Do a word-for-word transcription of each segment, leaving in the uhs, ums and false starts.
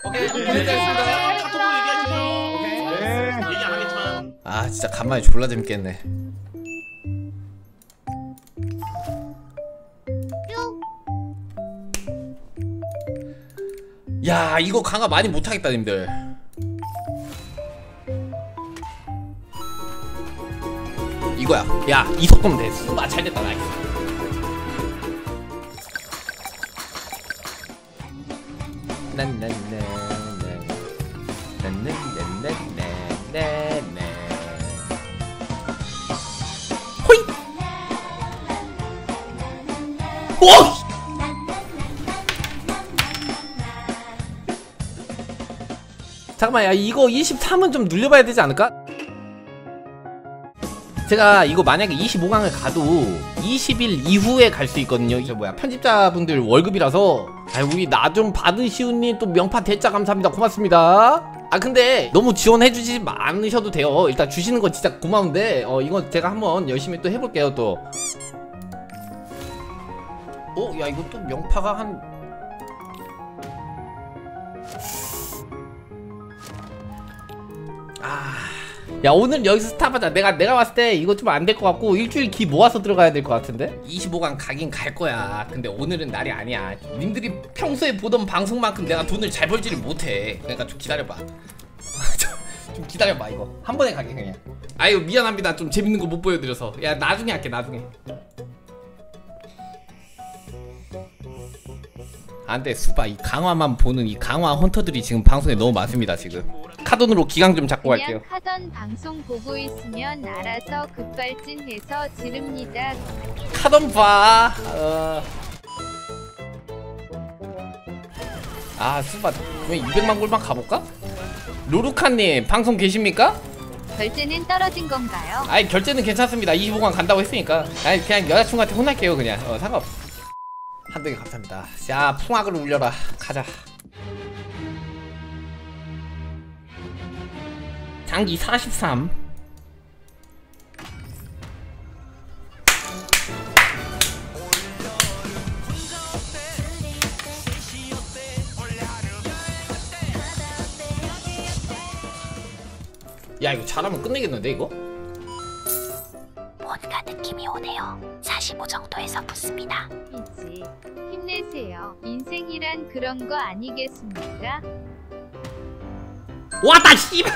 오케이. 네. 됐습니다. 카톡으로 얘기하시죠. 오케이. 네. 얘기 안 하겠지만. 아 진짜 간만에 졸라 재밌겠네. 야 이거 강화 많이 못하겠다 님들. 이거야. 야 이 속도면 돼. 수바 잘됐다. 나이스. 호이. 오! 잠깐만, 야 이거 이십삼은 좀 눌려봐야 되지 않을까? 제가 이거 만약에 이십오 강을 가도 이십 일 이후에 갈 수 있거든요. 저 뭐야 편집자분들 월급이라서. 아 우리 나 좀 받으시우님 또 명파 대짜 감사합니다. 고맙습니다. 아 근데 너무 지원해주지 않으셔도 돼요. 일단 주시는 거 진짜 고마운데 어 이거 제가 한번 열심히 또 해볼게요 또. 어? 야 이거 또 명파가 한 아... 야 오늘 여기서 스탑하자. 내가 내가 봤을 때 이거 좀 안 될 것 같고 일주일 기 모아서 들어가야 될 것 같은데. 이십오 강 가긴 갈 거야. 근데 오늘은 날이 아니야. 님들이 평소에 보던 방송만큼 내가 돈을 잘 벌지를 못해. 그러니까 좀 기다려봐. 좀 기다려봐. 이거 한 번에 가게 그냥. 아유 미안합니다. 좀 재밌는 거 못 보여드려서. 야 나중에 할게 나중에. 안돼 수바 이 강화만 보는 이 강화 헌터들이 지금 방송에 너무 많습니다. 지금 카돈으로 기강 좀 잡고 갈게요. 그냥 카던 방송 보고 있으면 알아서 급발진해서 지릅니다. 카돈 봐. 어... 아 수바 왜 이백만 골만 가볼까? 루루카님 방송 계십니까? 결제는 떨어진 건가요? 아니 결제는 괜찮습니다. 이십오 강 간다고 했으니까. 아니 그냥 여자친구한테 혼날게요 그냥. 어 상관없어. 한동이 감사합니다. 자 풍악을 울려라. 가자. 장기 사십삼. 야 이거 잘하면 끝내겠는데 이거? 뭔가 느낌이 오네요. 사십오 정도에서 붙습니다. 이지 힘내세요. 인생이란 그런 거 아니겠습니까? 왔다 씨발.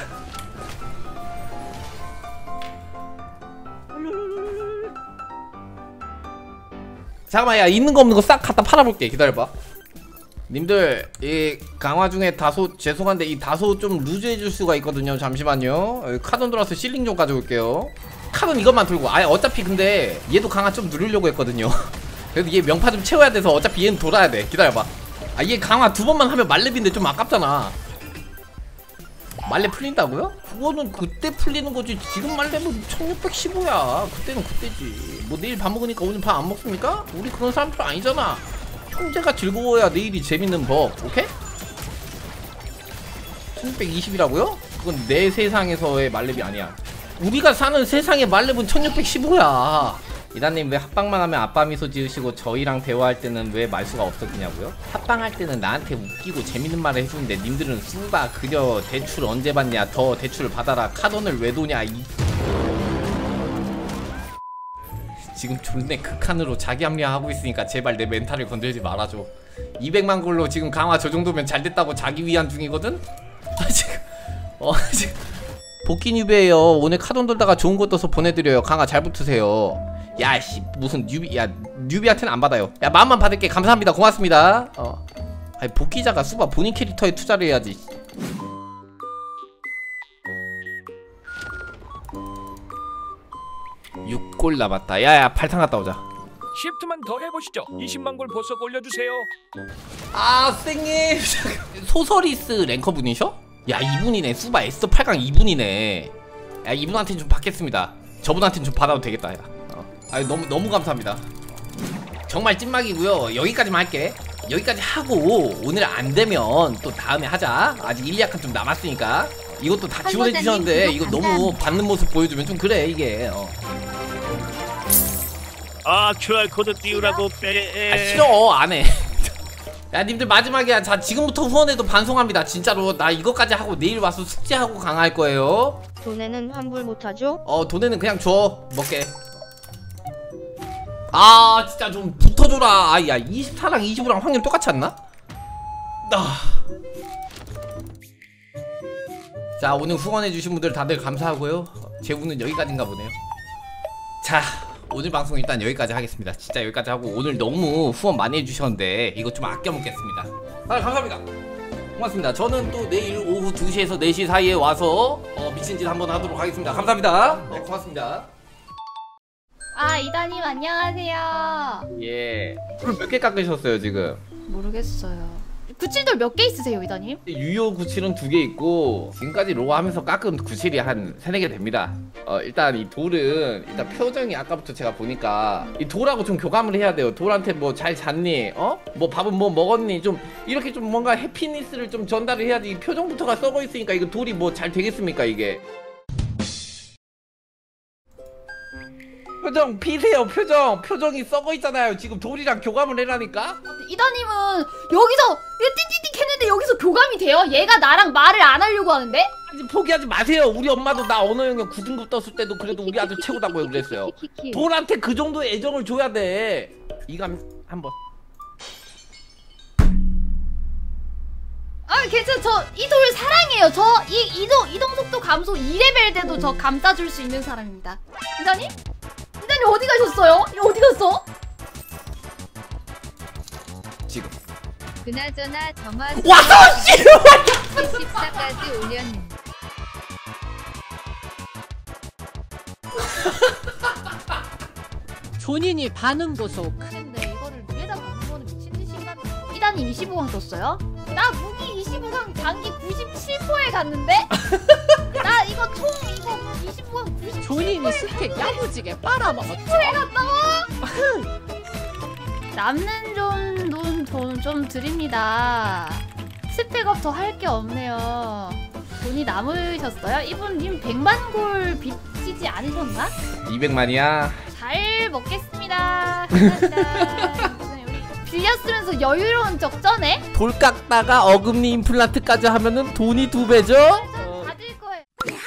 잠깐만 야 있는 거 없는 거 싹 갖다 팔아볼게. 기다려봐. 님들 이 강화 중에 다소 죄송한데 이 다소 좀 루즈해줄 수가 있거든요. 잠시만요. 여기 카돈 들어와서 실링 좀 가져올게요. 카돈 이것만 들고. 아니 어차피 근데 얘도 강화 좀 누르려고 했거든요. 그래도 얘 명파 좀 채워야 돼서 어차피 얘는 돌아야 돼. 기다려봐. 아 얘 강화 두 번만 하면 말렙인데 좀 아깝잖아. 말렙 풀린다고요? 그거는 그때 풀리는 거지. 지금 말렙은 천육백십오야. 그때는 그때지. 뭐 내일 밥 먹으니까 오늘 밥 안 먹습니까? 우리 그런 사람들 아니잖아. 형제가 즐거워야 내일이 재밌는 법. 오케이? 천육백이십이라고요? 그건 내 세상에서의 말렙이 아니야. 우리가 사는 세상의 말렙은 천육백십오야. 이다님 왜 합방만 하면 아빠 미소 지으시고 저희랑 대화할 때는 왜 말수가 없어지냐고요? 합방할 때는 나한테 웃기고 재밌는 말을 해주는데 님들은 수바 그려 대출 언제 받냐 더 대출 받아라 카돈을 왜 도냐 이... 지금 존내 극한으로 자기 합리화하고 있으니까 제발 내 멘탈을 건들지 말아줘. 이백만 골로 지금 강화 저 정도면 잘됐다고 자기 위안 중이거든? 아 지금 어 지금 복귀 뉴비에요. 오늘 카돈 돌다가 좋은 거 떠서 보내드려요. 강화 잘 붙으세요. 야씨 무슨 뉴비 야 뉴비한테는 안 받아요. 야 마음만 받을게. 감사합니다. 고맙습니다. 어 아니 복귀자가 수바 본인 캐릭터에 투자를 해야지. 육 골 남았다. 야야 팔탕 갔다 오자. 시프트만 더 해보시죠. 이십만 골 보석 올려주세요. 아 선생님 소서리스 랭커분이셔? 야 이분이네. 수바 에스 팔 강 이분이네. 야 이분한테는 좀 받겠습니다. 저분한테는 좀 받아도 되겠다. 야. 어. 아니 너무 너무 감사합니다. 정말 찐막이고요. 여기까지만 할게. 여기까지 하고 오늘 안 되면 또 다음에 하자. 아직 일, 이 약간 좀 남았으니까. 이것도 다 지원해 주셨는데 이거 너무 받는 모습 보여주면 좀 그래 이게. 어. 아 큐알코드 띄우라고 빼. 아 싫어 안해. 야 님들 마지막이야. 자 지금부터 후원해도 반송합니다. 진짜로 나 이거까지 하고 내일 와서 숙제하고 강화할 거예요. 돈에는 환불 못하죠? 어 돈에는 그냥 줘 먹게. 아 진짜 좀 붙어줘라. 아야 이십사랑 이십오랑 확률 똑같지 않나? 아. 자 오늘 후원해주신 분들 다들 감사하고요. 제 운은 여기까지인가 보네요. 자 오늘 방송 일단 여기까지 하겠습니다. 진짜 여기까지 하고 오늘 너무 후원 많이 해주셨는데 이거 좀 아껴 먹겠습니다. 아 감사합니다. 고맙습니다. 저는 또 내일 오후 두 시에서 네 시 사이에 와서 어, 미친짓 한번 하도록 하겠습니다. 감사합니다. 네, 고맙습니다. 아 이다님 안녕하세요. 예. 그럼 몇 개 깎으셨어요 지금? 모르겠어요. 구칠돌 몇 개 있으세요 이다님? 유효 구칠은 두 개 있고 지금까지 로우 하면서 깎은 구칠이 한 세네 개 됩니다. 어 일단 이 돌은 일단 표정이 아까부터 제가 보니까 이 돌하고 좀 교감을 해야 돼요. 돌한테 뭐 잘 잤니? 어? 뭐 밥은 뭐 먹었니? 좀 이렇게 좀 뭔가 해피니스를 좀 전달을 해야지. 이 표정부터가 썩어 있으니까 이거 돌이 뭐 잘 되겠습니까 이게? 표정 피세요. 표정 표정이 썩어 있잖아요. 지금 돌이랑 교감을 해라니까. 이다님은 여기서 띠띠띠 했는데 여기서 교감이 돼요? 얘가 나랑 말을 안 하려고 하는데? 아직 포기하지 마세요. 우리 엄마도 나 언어 영역 구 등급 떴을 때도 그래도 우리 아들 최고다고 그랬어요. 돌한테 그 정도의 애정을 줘야 돼. 이감 한번. 아 괜찮아. 저 이 돌 사랑해요. 저 이 이동 이동속도 감소 이 레벨 돼도 저 감싸줄 수 있는 사람입니다. 이다님? 이다님 어디 가셨어요? 이 어디 갔어? 지금. 그나저나 정화 와서 씨. 십사까지 올렸는데 존인이 반응 보소. 근데 이거를 위에다 박는 거는 미친 듯인가? 이다님 이십오 강 떴어요? 나 무기 이십오 강 장기 구십칠 퍼센트에 갔는데? 나 이거 총 이거 이십오 강 구십칠 퍼센트 존인이 스택 야무지게 빨아먹었죠. 에 갔다고? 남는 좀돈좀 좀 드립니다. 스펙업 더 할 게 없네요. 돈이 남으셨어요? 이분님 백만 골 빚지지 않으셨나? 이백만이야. 잘 먹겠습니다. 감사합니다. 우리 빌려 쓰면서 여유로운 적전에 돌 깎다가 어금니 임플란트까지 하면은 돈이 두 배죠? 어. 받을 거예요.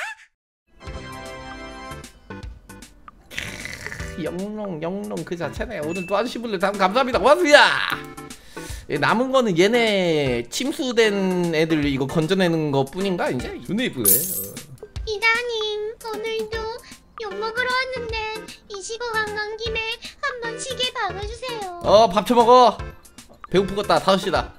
영롱 영롱 그 자체네. 오늘 도와주신 분들 다 감사합니다. 고맙습니다. 예, 남은 거는 얘네 침수된 애들 이거 건져내는 것 뿐인가 이제? 존나 이쁘네. 어. 이다님 오늘도 욕먹으러 왔는데 이십오 강 간 김에 한번 시계 박아주세요. 어 밥 처먹어. 배고프겠다. 다섯 시다.